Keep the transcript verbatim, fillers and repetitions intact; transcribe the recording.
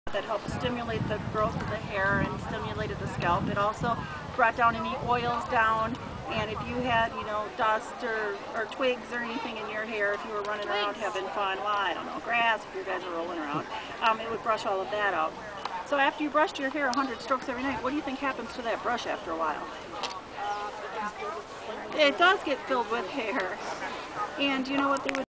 that helped stimulate the growth of the hair and stimulated the scalp. It also brought down any oils down, and if you had, you know, dust or, or twigs or anything in your hair, if you were running around having fun, well, I don't know, grass, if you guys are rolling around, um, it would brush all of that out. So after you brushed your hair one hundred strokes every night, what do you think happens to that brush after a while? It does get filled with hair. And you know what they would